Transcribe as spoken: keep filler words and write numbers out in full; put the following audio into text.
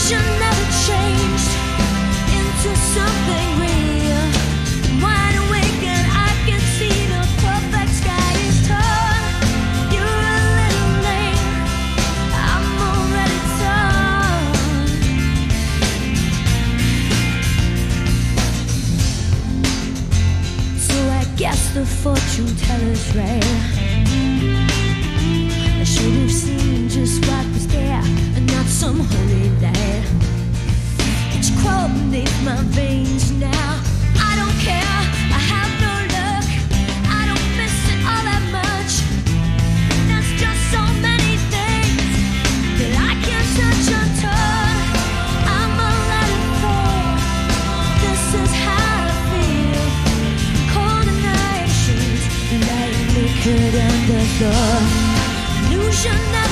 illusion never changed into something real. Wide awake and I can see the perfect sky is torn. You're a little late, I'm already torn. So I guess the fortune teller's right. I should have seen just what was there and not some holy light. It's crawled beneath my veins now. I don't care, I have no luck. I don't miss it all that much. There's just so many things that I can't touch or turn. I'm already full. This is how I feel. Cold night shoes, light liquid on the floor. Illusion